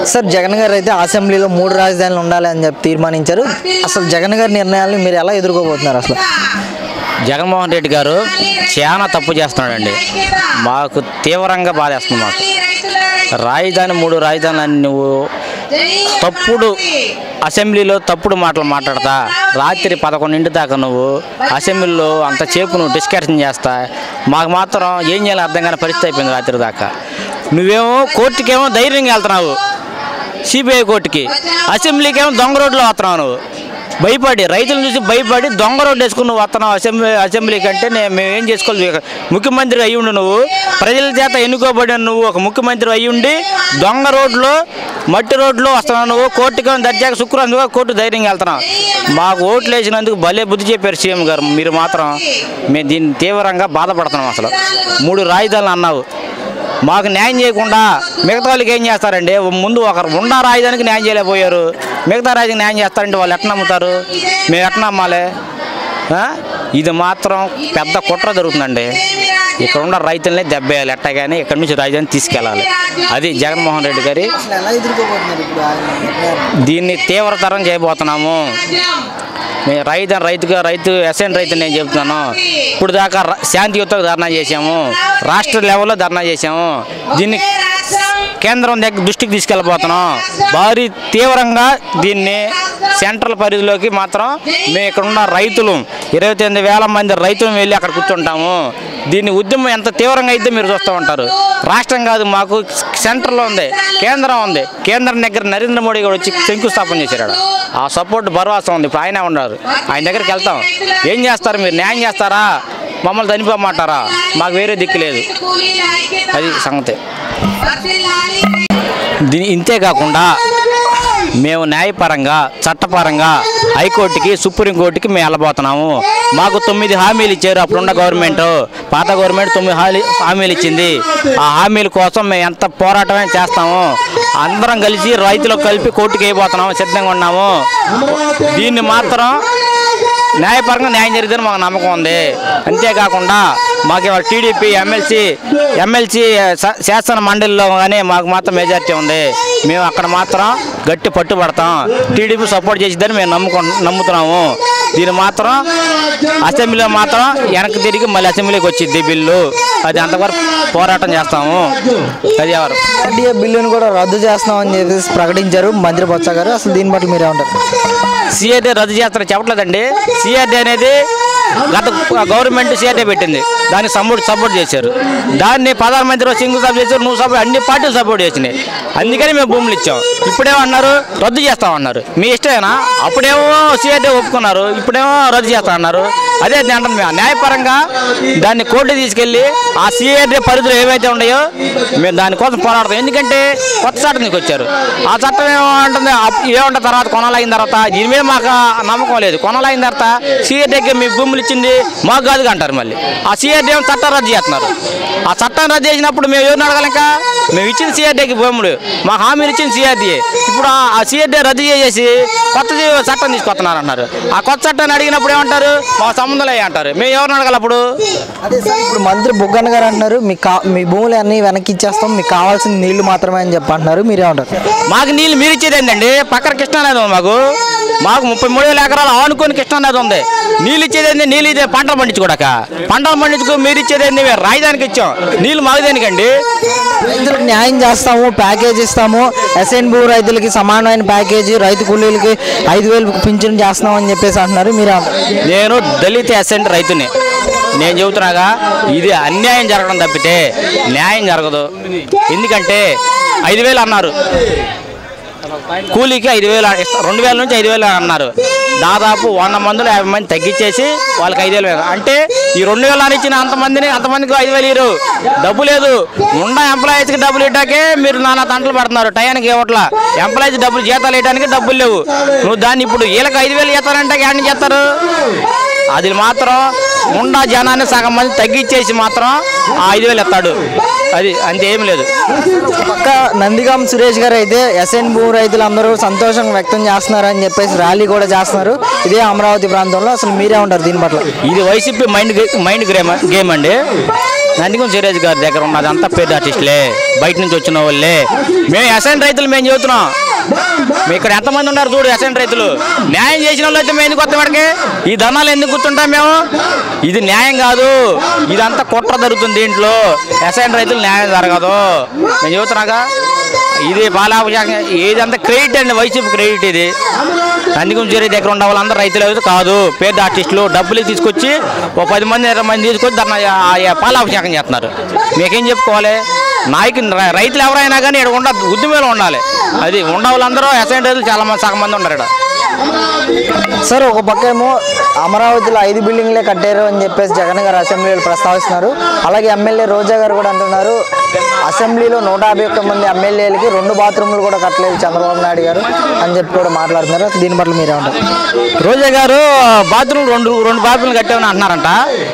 Sir Jagan గారు అయితే అసెంబ్లీలో 3 రాజధానులు ఉండాలి అని చెప్పి తీర్మానించారు. అసలు జగన్ గారి నిర్ణయాలను మీరు ఎలా ఎదుర్కోబోతున్నారు? అసలు జగన్మోహన్ రెడ్డి గారు చాలా తప్పు చేస్తున్నాడండి. మాకు తీవ్రంగా బాధేస్తుంది. మాకు రాజధాని 3 రాజధానులు నువ్వు తప్పుడు అసెంబ్లీలో తప్పుడు మాటలు మాట్లాడతా రాత్రి 11 దాకా నువ్వు అసెంబ్లీలో అంత చేపు నువ్వు డిస్కషన్ చేస్తా మాకు మాత్రం ఏం చేయాలని అర్థం కాని పరిస్థితి అయిపోయింది. రాత్రి దాకా నువ్వేమో కోర్టుకేమో ధైర్యంగా వెళ్తున్నావు, సిబిఐ కోర్టుకి, అసెంబ్లీకేమో దొంగ రోడ్లో వస్తున్నావు. నువ్వు భయపడి రైతులను చూసి భయపడి దొంగ రోడ్డు వేసుకుని నువ్వు వస్తున్నావు అసెంబ్లీ కంటే మేము ఏం చేసుకోవాలి? ముఖ్యమంత్రి అయ్యి ఉండి నువ్వు ప్రజల చేత ఎన్నుకోబడిన నువ్వు ఒక ముఖ్యమంత్రి అయ్యి ఉండి దొంగ రోడ్లో మట్టి రోడ్లో వస్తున్నావు. నువ్వు కోర్టుకి దర్జాగా శుక్రవారం కోర్టు ధైర్యంగా వెళ్తున్నావు. మాకు ఓట్లు వేసినందుకు భలే బుద్ధి చెప్పారు సీఎం గారు. మీరు మాత్రం మేము దీన్ని తీవ్రంగా బాధపడుతున్నాం. అసలు 3 రాజధానులు అన్నావు, మాకు న్యాయం చేయకుండా మిగతా వాళ్ళకి ఏం చేస్తారండి? ముందు ఒకరు ఉన్న రాజధానికి న్యాయం చేయలేకపోయారు, మిగతా రాజధానికి న్యాయం చేస్తారంటే వాళ్ళు ఎట్లా నమ్ముతారు? మేము ఎట్లా నమ్మాలి? ఇది మాత్రం పెద్ద కుట్ర జరుగుతుందండి. ఇక్కడ ఉన్న రైతులనే దెబ్బేయాలి ఎట్టగానే ఇక్కడి నుంచి రాజధాని తీసుకెళ్ళాలి. అది జగన్మోహన్ రెడ్డి గారి. దీన్ని తీవ్రతరం చేయబోతున్నాము. మేము రైతు ఎస్ఎన్ రైతు నేను చెప్తున్నాను. ఇప్పుడు దాకా శాంతియుతంగా ధర్నా చేసాము, రాష్ట్ర లెవెల్లో ధర్నా చేసాము. దీన్ని కేంద్రం దగ్గర దృష్టికి తీసుకెళ్ళబోతున్నాం. భారీ తీవ్రంగా దీన్ని సెంట్రల్ పరిధిలోకి మాత్రం మేము ఇక్కడ ఉన్న రైతులు 29,000 మంది రైతులు వెళ్ళి అక్కడ కూర్చుంటాము. దీన్ని ఉద్యమం ఎంత తీవ్రంగా అయితే మీరు చూస్తూ ఉంటారు. రాష్ట్రం కాదు, మాకు సెంటర్లో ఉంది, కేంద్రం ఉంది. కేంద్రం దగ్గర నరేంద్ర మోడీ గారు వచ్చి శంకుస్థాపన చేశారు. ఆ సపోర్ట్ భరోసా ఉంది. ఇప్పుడు ఆయన ఉన్నారు, ఆయన దగ్గరికి వెళ్తాం. ఏం చేస్తారు మీరు? న్యాయం చేస్తారా? మమ్మల్ని చనిపోమంటారా? మాకు వేరే దిక్కు లేదు. అది సంగతి. ఇంతే కాకుండా మేము న్యాయపరంగా చట్టపరంగా హైకోర్టుకి సుప్రీంకోర్టుకి మేము వెళ్ళబోతున్నాము. మాకు 9 హామీలు ఇచ్చారు అప్పుడున్న గవర్నమెంట్. పాత గవర్నమెంట్ 9 హామీలు ఇచ్చింది. ఆ హామీల కోసం మేము ఎంత పోరాటమే చేస్తాము. అందరం కలిసి రైతులకు కలిపి కోర్టుకి వేయబోతున్నాము, సిద్ధంగా ఉన్నాము. దీన్ని మాత్రం న్యాయపరంగా న్యాయం జరిగితే మాకు నమ్మకం ఉంది. అంతేకాకుండా మాకు ఇవాళ టీడీపీ ఎమ్మెల్సీ శాసన మండలిలో కానీ మాకు మాత్రం మెజార్టీ ఉంది. మేము అక్కడ మాత్రం గట్టి పట్టుబడతాం. టీడీపీ సపోర్ట్ చేసిద్దని మేము నమ్ముతున్నాము. దీన్ని మాత్రం అసెంబ్లీలో మాత్రం వెనక్కి తిరిగి మళ్ళీ అసెంబ్లీకి వచ్చింది బిల్లు. అది అంతవరకు పోరాటం చేస్తాము. అది ఎవరు ఎన్డీఏ బిల్లును కూడా రద్దు చేస్తామని చెప్పేసి ప్రకటించారు మంత్రి బొత్స గారు. అసలు దీన్ని బట్టి మీరు ఏమంటారు? సిఆర్డీ రద్దు చేస్తారని చెప్పట్లేదండి. సిఆర్డీ అనేది గత గవర్నమెంట్ సిఆర్డీ పెట్టింది, దాన్ని సపోర్ట్ చేశారు. దాన్ని ప్రధానమంత్రి శంకుస్థాపన చేశారు, నువ్వు సపోర్ట్, అన్ని పార్టీలు సపోర్ట్ చేసినాయి. అందుకని మేము భూములు ఇచ్చాం. ఇప్పుడేమన్నారు? రద్దు చేస్తామన్నారు. మీ ఇష్టమేనా? అప్పుడేమో సిఆర్డీ ఒప్పుకున్నారు, ఇప్పుడేమో రద్దు చేస్తామన్నారు. అదే అంటాను. మేము న్యాయపరంగా దాన్ని కోర్టు తీసుకెళ్ళి ఆ సిఆర్డీ పరిధిలో ఏవైతే ఉన్నాయో మేము దానికోసం పోరాడతాం. ఎందుకంటే కొత్త చట్టం తీసుకొచ్చారు. ఆ చట్టం ఏమంటుంది? ఏమంటే తర్వాత కొనాలైన తర్వాత దీని మీద మాకు నమ్మకం లేదు. కొనాలైన తర్వాత సిఆర్డీకి మీ భూములు ఇచ్చింది మాకు కాదుగా అంటారు. మళ్ళీ ఆ సిఆర్డీ ఏమో చట్టం రద్దు చేస్తున్నారు. ఆ చట్టం రద్దు చేసినప్పుడు మేము ఎవరిని అడగాలి? ఇంకా మేము ఇచ్చిన సిఆర్డీకి భూములు, మా హామీలు ఇచ్చిన సిఆర్డీ. ఇప్పుడు ఆ సిఆర్డీ రద్దు చేసేసి కొత్త చట్టం తీసుకొస్తున్నారు అన్నారు. ఆ కొత్త చట్టాన్ని అడిగినప్పుడు ఏమంటారు? మా సంబంధం లే అంటారు. మేము ఎవరిని అడగాలి అప్పుడు? అదే సార్, ఇప్పుడు మంత్రి బుగ్గన్న గారు అంటున్నారు మీ భూములు అన్నీ వెనక్కి ఇచ్చేస్తాం, మీకు కావాల్సిన నీళ్లు మాత్రమే అని చెప్పి అంటున్నారు. మీరేమంటారు? మాకు నీళ్ళు మీరు ఇచ్చేది ఏంటండి? పక్కన కృష్ణానది ఉంది. మాకు 33,000 ఎకరాలు ఆనుకొని కృష్ణానది ఉంది. నీళ్ళు ఇచ్చేది ఏంటి? నీళ్ళు ఇదే పంటలు పండించుకోడాక. పంటలు పండించుకో మీరు ఇచ్చేది ఏంటి? రాజధానికి ఇచ్చాం. నీళ్ళు మాకు దేనికండి? రైతులకు న్యాయం చేస్తాము, ప్యాకేజ్ ఇస్తాము, ఎస్ఎన్ భూ రైతులకి సమానమైన ప్యాకేజీ, రైతు కూలీలకి 5,000 పింఛన్ చేస్తాం అని చెప్పేసి అంటున్నారు. మీరు? నేను దళిత ఎస్ఎన్ రైతుని. నేను చెబుతున్నాగా, ఇది అన్యాయం జరగడం తప్పితే న్యాయం జరగదు. ఎందుకంటే 5,000 అన్నారు, కూలీకి 5,000 2,000 నుంచి 5,000 అన్నారు. దాదాపు 100 మందిలో 50 మంది తగ్గించేసి వాళ్ళకి 5,000. అంటే ఈ 2,000 ఇచ్చిన అంతమందికి 5,000 ఇరు. డబ్బు లేదు. ఉన్న ఎంప్లాయీస్కి డబ్బులు ఇవ్వడానికే మీరు నానా తంటలు పడుతున్నారు. టయానికి ఇవ్వట్లా. ఎంప్లాయీస్ డబ్బులు జీతాలు ఇవ్వడానికి డబ్బులు లేవు. నువ్వు దాన్ని ఇప్పుడు వీళ్ళకి 5,000 చేస్తారంటే ఏం చేస్తారు? అది మాత్రం ఉండా జనాన్ని సగం మంది తగ్గించేసి మాత్రం ఆ 5,000 ఎత్తాడు. అది అంతే, ఏం లేదు. పక్క నందిగాం సురేష్ గారు అయితే ఎస్ఎన్ భూ రైతులందరూ సంతోషం వ్యక్తం చేస్తున్నారని చెప్పేసి ర్యాలీ కూడా చేస్తున్నారు ఇదే అమరావతి ప్రాంతంలో. అసలు మీరే ఉంటారు దీని పట్ల? ఇది వైసీపీ మైండ్ గేమ్ అండి. నందిగం సురేష్ గారి దగ్గర ఉన్నదంతా పేద ఆర్టిస్టులే, బయట నుంచి వచ్చిన వాళ్ళే. మేము అసైన్ రైతులు మేము చెబుతున్నాం. మీ ఇక్కడ ఎంతమంది ఉన్నారు చూడు అసైన్ రైతులు. న్యాయం చేసిన వాళ్ళు అయితే మేము ఎందుకు వస్తాం ఇక్కడికి? ఈ ధర్నాలు ఎందుకు కూర్చుంటాం మేము? ఇది న్యాయం కాదు, ఇదంతా కుట్ర జరుగుతుంది దీంట్లో. అసైన్ రైతులు న్యాయం జరగదు నేను చెబుతున్నాగా. ఇది బాలాభిషేకం, ఇదంతా క్రెడిట్ అండి, వైసీపీ క్రెడిట్ ఇది. నందిగం సురేష్ దగ్గర ఉన్న వాళ్ళందరూ రైతులు అయితే కాదు, పేద ఆర్టిస్టులు. డబ్బులు తీసుకొచ్చి ఓ 10 మంది 20 మంది తీసుకొచ్చి పాలాభిషేకం చేస్తున్నారు. మీకేం చెప్పుకోవాలి? రైతులు ఎవరైనా కానీ ఇక్కడ ఉండ ఉద్యమంలో ఉండాలి. అది ఉన్న వాళ్ళందరూ అసైన్ రైతులు చాలా మంది సగం మంది ఉన్నారు ఇక్కడ. సార్ ఒక పక్క ఏమో అమరావతిలో 5 బిల్డింగ్లే కట్టారు అని చెప్పేసి జగన్ గారు అసెంబ్లీలో ప్రస్తావిస్తున్నారు. అలాగే ఎమ్మెల్యే రోజా గారు కూడా అంటున్నారు అసెంబ్లీలో 151 మంది ఎమ్మెల్యేలకి 2 బాత్రూమ్లు కూడా కట్టలేదు చంద్రబాబు నాయుడు గారు అని చెప్పి కూడా మాట్లాడుతున్నారు. దీని పట్ల మీరేమంటారు? రోజా గారు బాత్రూమ్ రెండు బాత్రూమ్లు కట్టామని అంటున్నారంట.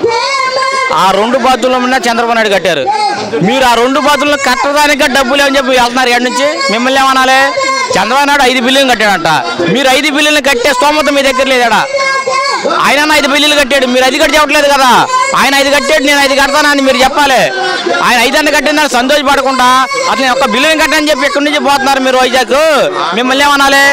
ఆ 2 బాత్రూమ్లు చంద్రబాబు నాయుడు కట్టారు. మీరు ఆ 2 బాత్రూమ్లు కట్టడానికి డబ్బులు ఏమని చెప్పి వెళ్తున్నారు ఎక్కడి నుంచి? మిమ్మల్ని ఏమనాలి? చంద్రబాబు నాయుడు 5 బిల్లులు కట్టాడంట. మీరు 5 బిల్లులు కట్టే స్తోమత మీ దగ్గర లేదాడా? ఆయన 5 బిల్లులు కట్టాడు, మీరు 5 కట్టి చెప్పట్లేదు కదా. ఆయన 5 కట్టాడు, నేను 5 కడతానని మీరు చెప్పాలి. ఆయన 5 అన్న కట్టిందని సంతోషపడకుండా అతను ఒక్క బిల్లుని కట్టని చెప్పి ఎక్కడి నుంచి పోతున్నారు మీరు వైజాగ్? మిమ్మల్ని ఏమనాలి?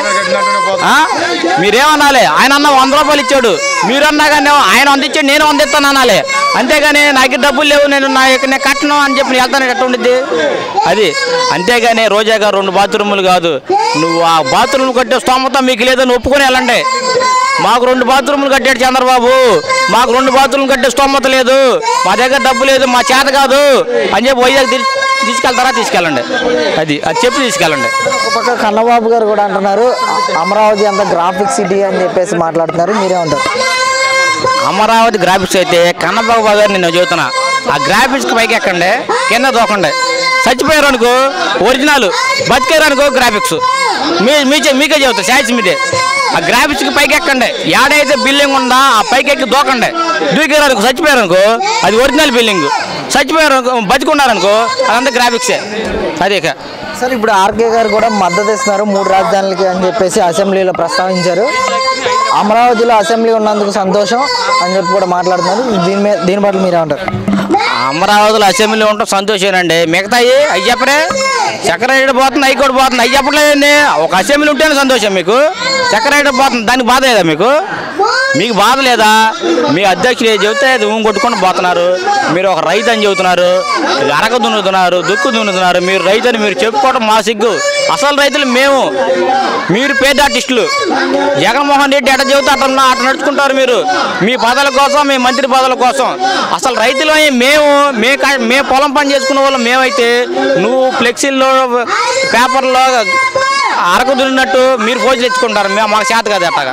మీరేమనాలి? ఆయన అన్న 100 రూపాయలు ఇచ్చాడు, మీరన్నా కానీ ఆయన 100 ఇచ్చాడు, నేను 100 ఇస్తాను అనాలి. అంతేగాని నాకు డబ్బులు లేవు నేను కట్టను అని చెప్పి నేను వెళ్తాను ఎట్లా ఉండిద్ది అది? అంతేగాని రోజా గారు 2 బాత్రూములు కాదు, నువ్వు ఆ బాత్రూమ్ కట్టే స్తోమత మీకు లేదని ఒప్పుకొని వెళ్ళండి. మాకు 2 బాత్రూములు కట్టాడు చంద్రబాబు, మాకు 2 బాత్రూములు కట్టే స్తోమత లేదు, మా దగ్గర డబ్బు లేదు, మా చేత కాదు అని చెప్పి వైజాగ్ తీసుకెళ్తారా? తీసుకెళ్ళండి. అది చెప్పి తీసుకెళ్ళండి. ఒక పక్క కన్నబాబు గారు కూడా అంటున్నారు అమరావతి అంతా గ్రాఫిక్స్ సిటీ అని చెప్పేసి మాట్లాడుతున్నారు. మీరేమంటారు? అమరావతి గ్రాఫిక్స్ అయితే కన్నబాబు గారు నేను చెబుతున్నా, ఆ గ్రాఫిక్స్కి పైకి ఎక్కండి, కింద దూకండి. చచ్చిపోయారు అనుకో ఒరిజినల్, బతికారు అనుకో గ్రాఫిక్స్. మీకే చెబుతా, ఛాయిస్ మీదే. ఆ గ్రాఫిక్స్కి పైకి ఎక్కండి, ఏడైతే బిల్డింగ్ ఉందా ఆ పైకి ఎక్కి దూకండి. దూకారు అనుకో చచ్చిపోయారు అనుకో అది ఒరిజినల్ బిల్డింగ్. చచ్చిపోయారు అనుకో బతికున్నారనుకో అదంతా గ్రాఫిక్సే. అదే సార్ ఇప్పుడు ఆర్కే గారు కూడా మద్దతు ఇస్తున్నారు 3 రాజధానులకి అని చెప్పేసి అసెంబ్లీలో ప్రస్తావించారు. అమరావతిలో అసెంబ్లీ ఉన్నందుకు సంతోషం అని చెప్పి కూడా మాట్లాడుతున్నారు. దీని పట్ల మీరేమంటారు? అమరావతిలో అసెంబ్లీ ఉంటాం సంతోషమేనండి. మిగతాయి అవి చెప్పరే, సెక్రటరీ పోతుంది, హైకోర్టు పోతుంది, అవి చెప్పట్లేదండి. ఒక అసెంబ్లీ ఉంటేనే సంతోషం మీకు. సెక్రటరీ పోతుంది, దానికి బాధ లేదా మీకు? మీకు బాధ లేదా? మీ అధ్యక్షుడు చెబితే అది కొట్టుకొని పోతున్నారు. మీరు ఒక రైతు అని చెబుతున్నారు, అరక దున్నుతున్నారు, దుక్కు దున్నుతున్నారు. మీరు రైతు అని మీరు చెప్పుకోవడం మా సిగ్గు. అసలు రైతులు మేము, మీరు పేద ఆర్టిస్టులు. జగన్మోహన్ రెడ్డి ఎట్ట చెబుతే అట్ట నడుచుకుంటారు మీరు, మీ పదవుల కోసం, మీ మంత్రి పదవుల కోసం. అసలు రైతులు మేము పొలం పని చేసుకునే వాళ్ళు మేమైతే నువ్వు ఫ్లెక్సీల్లో పేపర్లో అరకు దున్నట్టు మీరు ఫోజులు తెచ్చుకుంటారు. మాకు చేత కాదు అట్టగా.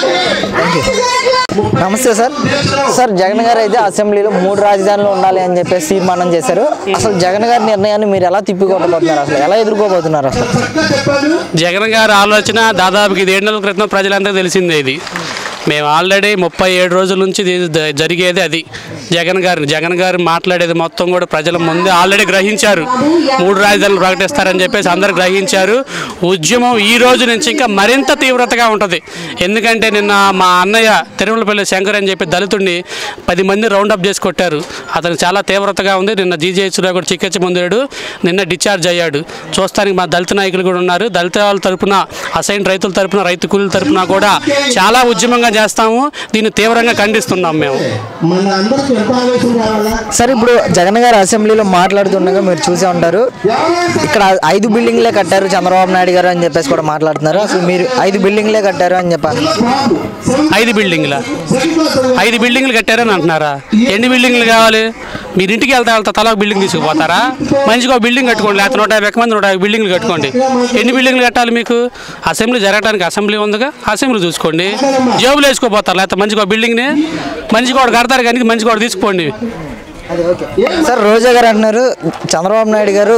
నమస్తే సార్. సార్ జగన్ గారు అయితే అసెంబ్లీలో 3 రాజధానులు ఉండాలి అని చెప్పేసి తీర్మానం చేశారు. అసలు జగన్ గారి నిర్ణయాన్ని మీరు ఎలా తిప్పికొట్టబోతున్నారు? అసలు ఎలా ఎదుర్కోబోతున్నారు? అసలు జగన్ గారి ఆలోచన దాదాపుకి 7 నెలల క్రితం ప్రజలందరికీ తెలిసిందే. ఇది మేము ఆల్రెడీ 37 రోజుల నుంచి జరిగేది అది. జగన్ గారు మాట్లాడేది మొత్తం కూడా ప్రజల ముందే ఆల్రెడీ గ్రహించారు. 3 రాజధానులు ప్రకటిస్తారని చెప్పేసి అందరు గ్రహించారు. ఉద్యమం ఈ రోజు నుంచి ఇంకా మరింత తీవ్రతగా ఉంటుంది. ఎందుకంటే నిన్న మా అన్నయ్య తిరుమలపల్లి శంకర్ అని చెప్పి దళితుడిని 10 మంది రౌండప్ చేసి కొట్టారు. అతను చాలా తీవ్రతగా ఉంది. నిన్న జీజేహెచ్లో కూడా చికిత్స పొందాడు, నిన్న డిశ్చార్జ్ అయ్యాడు. చూస్తానికి మా దళిత నాయకులు కూడా ఉన్నారు. దళిత వాళ్ళ తరపున, అసైన్ రైతుల తరపున, రైతు కూలీల తరపున కూడా చాలా ఉద్యమంగా చేస్తాము. దీన్ని తీవ్రంగా ఖండిస్తున్నాం మేము. సార్ ఇప్పుడు జగన్ గారు అసెంబ్లీలో మాట్లాడుతుండగా మీరు చూసే ఉంటారు, ఇక్కడ 5 బిల్డింగ్లే కట్టారు చంద్రబాబు నాయుడు గారు అని చెప్పేసి కూడా మాట్లాడుతున్నారు. అసలు మీరు 5 బిల్డింగ్లే కట్టారు అని చెప్పారు. 5 బిల్డింగ్లు కట్టారని అంటున్నారా? ఎన్ని బిల్డింగ్లు కావాలి? మీరు ఇంటికి వెళ్తా తలా బిల్డింగ్ తీసుకుపోతారా? మంచిగా బిల్డింగ్ కట్టుకోండి, లేకపోతే 150 మంది 150 బిల్డింగ్లు కట్టుకోండి. ఎన్ని బిల్డింగ్లు కట్టాలి మీకు? అసెంబ్లీ జరగడానికి అసెంబ్లీ ఉందిగా, అసెంబ్లీ చూసుకోండి. జేబులు వేసుకోపోతారు, లేకపోతే మంచిగా బిల్డింగ్ని మంచిగా ఒకటి కడతారు కానీ మంచిగా ఒకటి తీసుకోండి. సార్ రోజా గారు అంటున్నారు చంద్రబాబు నాయుడు గారు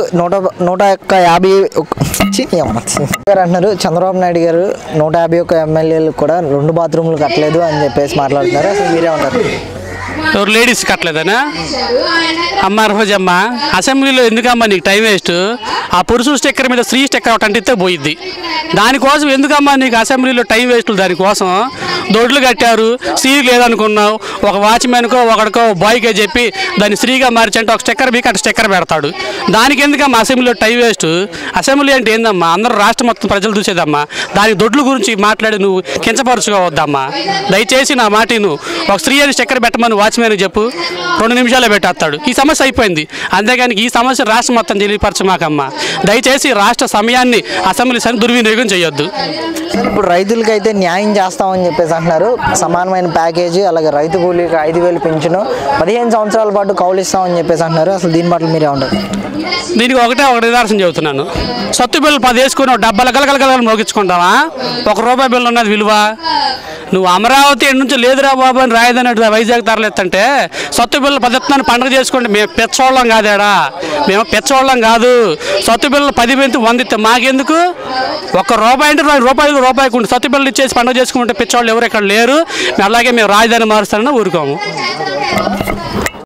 151 ఎమ్మెల్యేలు కూడా 2 బాత్రూమ్లు కట్టలేదు అని చెప్పేసి మాట్లాడుతున్నారు. అసలు మీరే ఉంటారు? ఎవరు లేడీస్ కట్టలేదనా? అమ్మ రోజమ్మ, అసెంబ్లీలో ఎందుకమ్మా నీకు టైం వేస్ట్? ఆ పురుషుల స్టిక్కర్ మీద స్త్రీ స్టిక్కర్ ఒకటి అంటిస్తే పోయిద్ది. దానికోసం ఎందుకమ్మా నీకు అసెంబ్లీలో టైం వేస్ట్లు? దానికోసం దొడ్లు కట్టారు, స్త్రీ లేదనుకున్నావు, ఒక వాచ్మెన్కో ఒకడికో బాయ్కే చెప్పి దాన్ని స్త్రీగా మార్చంటే ఒక స్టిక్కర్ మీకు అటు స్టిక్కర్ పెడతాడు. దానికి ఎందుకమ్మా అసెంబ్లీలో టైం వేస్ట్? అసెంబ్లీ అంటే ఏందమ్మా? అందరూ రాష్ట్రం మొత్తం ప్రజలు చూసేదమ్మా. దాని దొడ్ల గురించి మాట్లాడి నువ్వు కించపరచుకోవద్దమ్మా. దయచేసి నా మాట నువ్వు ఒక స్త్రీ అని స్టిక్కర్ పెట్టమని వాచ్మెన్కి చెప్పు, 2 నిమిషాలే పెట్టేస్తాడు. ఈ సమస్య అయిపోయింది. అంతేగాని ఈ సమస్య రాష్ట్రం మొత్తం తెలియపరచమాకమ్మా. దయచేసి రాష్ట్ర సమయాన్ని అసెంబ్లీ దుర్వినియోగం చేయొద్దు. ఇప్పుడు రైతులకి అయితే న్యాయం చేస్తామని చెప్పేసి అంటున్నారు. సమానమైన ప్యాకేజీ, అలాగే రైతు కూలీకి 5,000 పెంచును, 15 సంవత్సరాల పాటు కౌలు ఇస్తామని చెప్పేసి అంటున్నారు. అసలు దీని పట్ల మీరే ఉంటారు? దీనికి ఒక నిదర్శనం చెబుతున్నాను. సత్తు బిల్లు 10 వేసుకుని డబ్బాలు గలగలగల మోగించుకుంటావా? ₹1 బిల్లు ఉన్నది విలువ. నువ్వు అమరావతి నుంచి లేదురా బాబు అని రాయదన్నట్టు వైజాగ్ తరలిస్తుంటే సత్తు బిల్లు 10 ఎత్తున్నాను పండుగ చేసుకోండి. మేము పెచ్చోళ్ళం కాదేడా, మేము పెచ్చోళ్ళం కాదు. సత్తు బిల్లు 10 పెంచి 100 ఇస్తే మాకెందుకు? ₹1 అంటే రూపాయికి ఉండి సత్తు బిల్లు ఇచ్చేసి పండుగ చేసుకుంటే పిచ్చోళ్ళు ఎవరు ఇక్కడ లేరు. అలాగే మేము రాజధాని మారుస్తారని ఊరుకోము.